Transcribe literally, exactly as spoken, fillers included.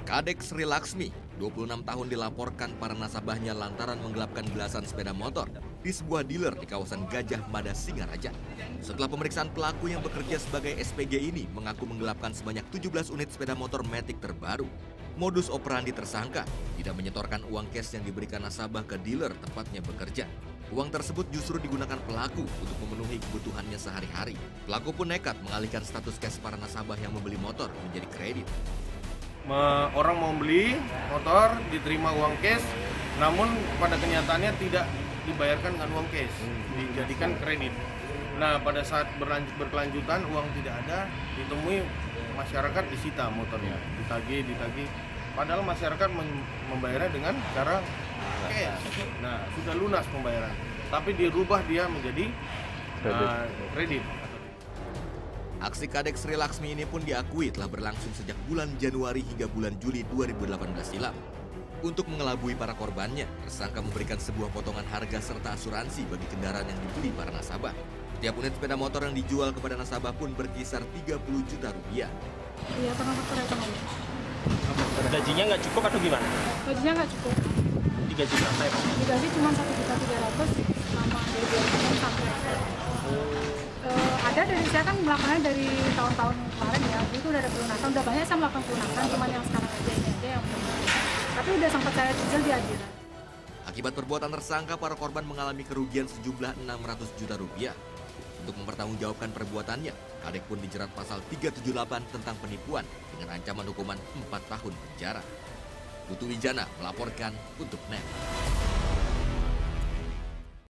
Kadek Sri Laksmi, dua puluh enam tahun dilaporkan para nasabahnya lantaran menggelapkan belasan sepeda motor di sebuah dealer di kawasan Gajah Mada, Singaraja. Setelah pemeriksaan, pelaku yang bekerja sebagai S P G ini mengaku menggelapkan sebanyak tujuh belas unit sepeda motor Matic terbaru. Modus operandi tersangka tidak menyetorkan uang cash yang diberikan nasabah ke dealer tempatnya bekerja. Uang tersebut justru digunakan pelaku untuk memenuhi kebutuhannya sehari-hari. Pelaku pun nekat mengalihkan status cash para nasabah yang membeli motor menjadi kredit. Orang mau beli motor, diterima uang cash, namun pada kenyataannya tidak dibayarkan dengan uang cash, dijadikan kredit. Nah, pada saat berlanjut, berkelanjutan uang tidak ada, ditemui masyarakat disita motornya, ditagih, ditagih. Padahal masyarakat membayarnya dengan cara cash. Nah, sudah lunas pembayaran, tapi dirubah dia menjadi kredit. Uh, kredit. Aksi Kadek Sri Laksmi ini pun diakui telah berlangsung sejak bulan Januari hingga bulan Juli dua ribu delapan belas silam. Untuk mengelabui para korbannya, tersangka memberikan sebuah potongan harga serta asuransi bagi kendaraan yang dibeli para nasabah. Setiap unit sepeda motor yang dijual kepada nasabah pun berkisar tiga puluh juta rupiah. Iya, karena faktor ekonomi. Gajinya nggak cukup atau gimana? Gajinya nggak cukup. Digaji berapa ya, Pak? Digaji cuma satu juta tiga ratus selama dari dua ribu enam sampai uh, ada dari saya kan melakukannya dari tahun-tahun kemarin ya, itu udah ada pelunasan, udah banyak saya melakukan pelunasan, cuma yang sekarang aja ini aja yang belum. Tapi udah sempat saya cicil di adilan. Akibat perbuatan tersangka, para korban mengalami kerugian sejumlah enam ratus juta rupiah. Untuk mempertanggungjawabkan perbuatannya, Kadek pun dijerat pasal tiga tujuh delapan tentang penipuan dengan ancaman hukuman empat tahun penjara. Putu Wijana melaporkan untuk N E T.